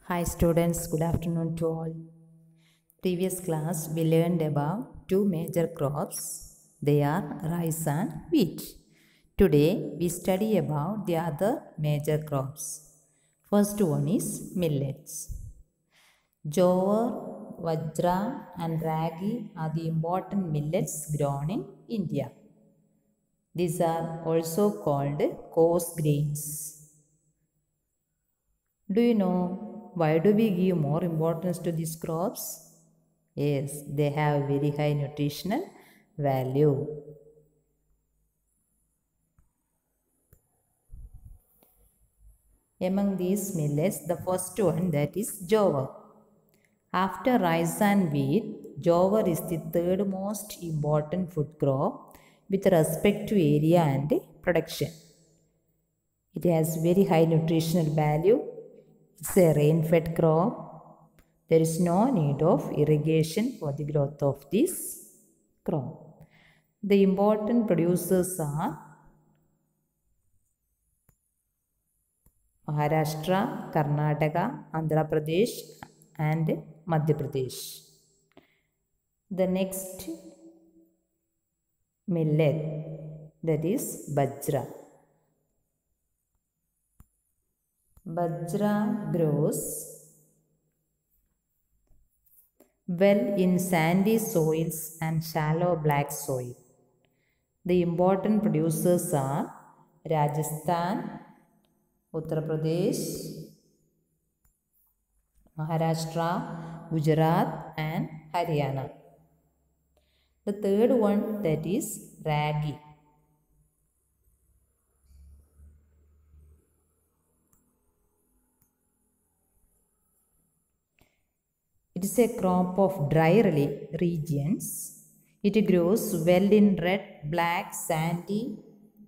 Hi students, good afternoon to all. Previous class we learned about two major crops. They are rice and wheat. Today we study about the other major crops. First one is millets. Jowar, Vajra and Ragi are the important millets grown in India. These are also called coarse grains. Do you know why do we give more importance to these crops? Yes, they have very high nutritional value. Among these millets, the first one that is jowar. After rice and wheat, jowar is the third most important food crop with respect to area and production. It has very high nutritional value. It's a rain-fed crop. There is no need of irrigation for the growth of this crop. The important producers are Maharashtra, Karnataka, Andhra Pradesh and Madhya Pradesh. The next millet, that is Bajra. Bajra grows well in sandy soils and shallow black soil. The important producers are Rajasthan, Uttar Pradesh, Maharashtra, Gujarat and Haryana. The third one, that is Ragi. It is a crop of dry regions. It grows well in red, black, sandy,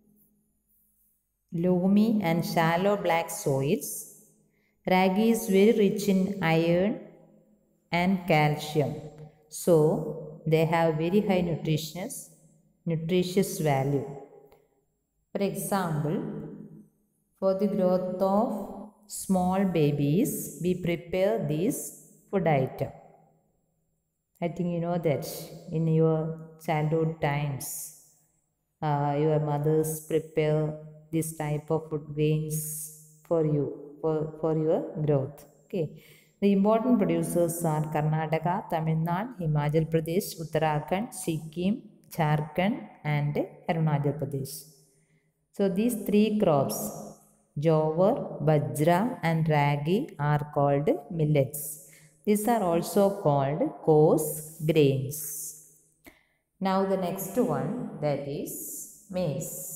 loamy and shallow black soils. Ragi is very rich in iron and calcium. So they have very high nutritious value. For example, for the growth of small babies, we prepare this food item. I think you know that in your childhood times, your mothers prepare this type of food grains for you, for your growth. Okay. The important producers are Karnataka, Tamil Nadu, Himachal Pradesh, Uttarakhand, Sikkim, Jharkhand and Arunachal Pradesh. So these three crops, jowar, bajra and ragi are called millets. These are also called coarse grains. Now the next one, that is maize.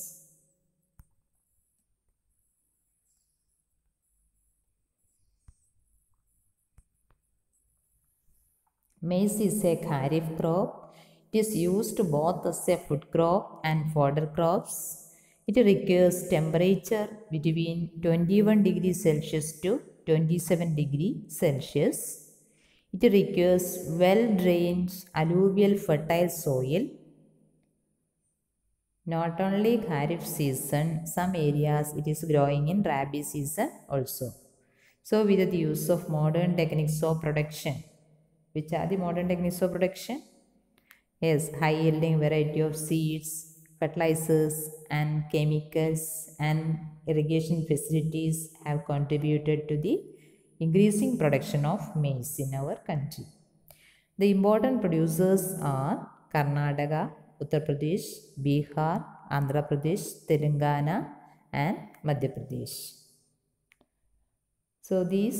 Maize is a kharif crop. It is used both as a food crop and fodder crops. It requires temperature between 21 degrees Celsius to 27 degrees Celsius. It requires well-drained alluvial fertile soil. Not only kharif season, some areas it is growing in rabi season also. So with the use of modern techniques of production, which are the modern techniques of production? Yes, high yielding variety of seeds, fertilizers and chemicals and irrigation facilities have contributed to the increasing production of maize in our country. The important producers are Karnataka, Uttar Pradesh, Bihar, Andhra Pradesh, Telangana and Madhya Pradesh. So these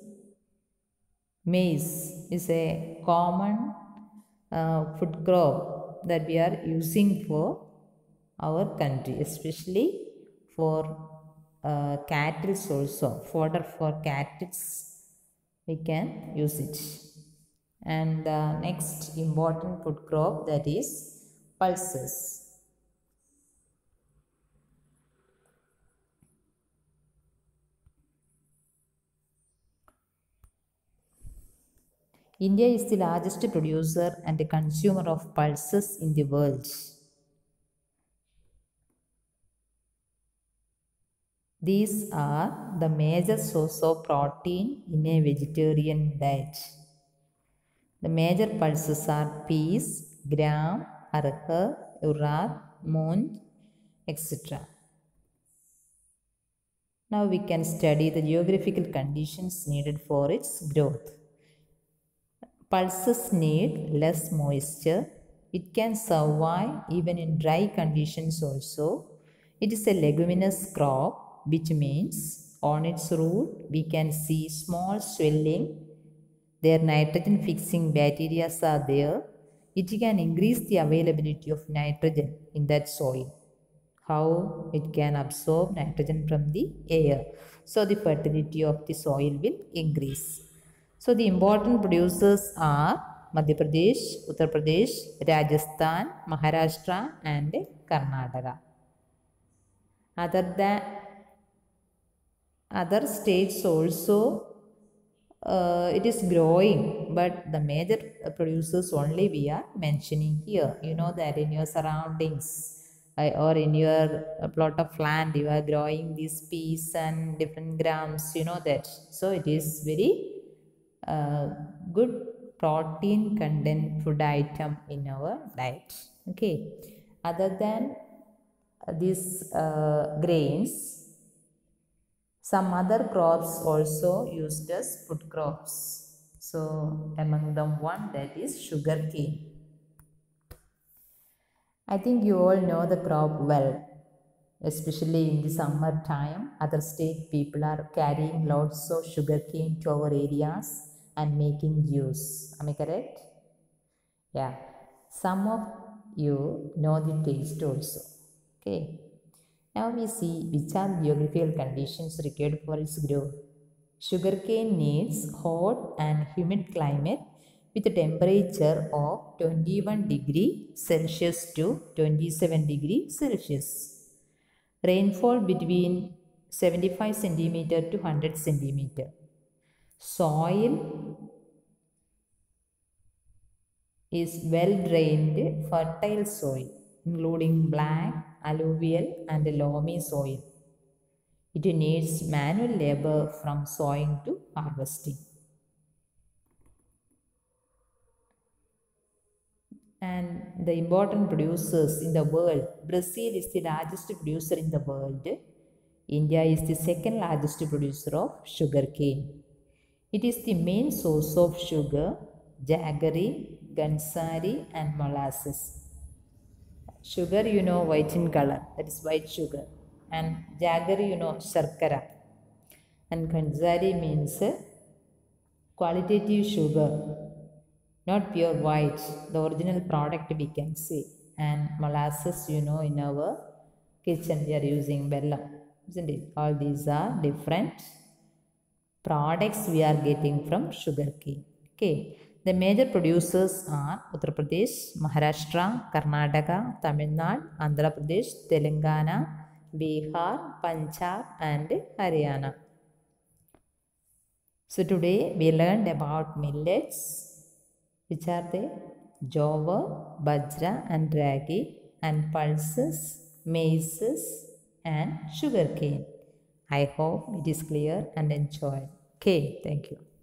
maize is a common food crop that we are using for our country, especially for cattle also, fodder for cattle we can use it. And the next important food crop, that is pulses. India is the largest producer and consumer of pulses in the world. These are the major source of protein in a vegetarian diet. The major pulses are peas, gram, arhar, urad, moong, etc. Now we can study the geographical conditions needed for its growth. Pulses need less moisture. It can survive even in dry conditions also. It is a leguminous crop, which means on its root we can see small swelling. Their nitrogen fixing bacteria are there. It can increase the availability of nitrogen in that soil. How it can absorb nitrogen from the air. So the fertility of the soil will increase. So the important producers are Madhya Pradesh, Uttar Pradesh, Rajasthan, Maharashtra and Karnataka. Other states also it is growing, but the major producers only we are mentioning here. You know that in your surroundings or in your plot of land you are growing these peas and different grams, you know that. So it is very good protein content food item in our diet. Okay, other than these grains, some other crops also used as food crops. So among them one that is sugarcane. I think you all know the crop well, especially in the summer time. Other state people are carrying lots of sugarcane to our areas and making juice. Am I correct? Yeah. Some of you know the taste also. Okay. Now we see which are geographical conditions required for its growth. Sugarcane needs hot and humid climate with a temperature of 21 degree Celsius to 27 degree Celsius. Rainfall between 75 centimeter to 100 centimeter. Soil is well drained, fertile soil, including black, alluvial and loamy soil. It needs manual labor from sowing to harvesting. And the important producers in the world, Brazil is the largest producer in the world. India is the second largest producer of sugarcane. It is the main source of sugar, jaggery, gansari and molasses. Sugar, you know, white in color, that is white sugar. And jaggery, you know, sharkara. And gansari means qualitative sugar, not pure white, the original product we can see. And molasses, you know, in our kitchen we are using bellam, isn't it? All these are different products we are getting from sugarcane. Okay, the major producers are Uttar Pradesh, Maharashtra, Karnataka, Tamil Nadu, Andhra Pradesh, Telangana, Bihar, Punjab and Haryana. So today we learned about millets, which are they? Jowar, bajra and ragi, and pulses, maize and sugarcane. I hope it is clear and enjoy. Okay, thank you.